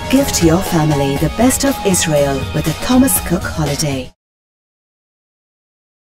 Give to your family the best of Israel with a Thomas Cook holiday.